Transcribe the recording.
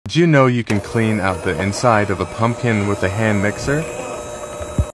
Did you know you can clean out the inside of a pumpkin with a hand mixer?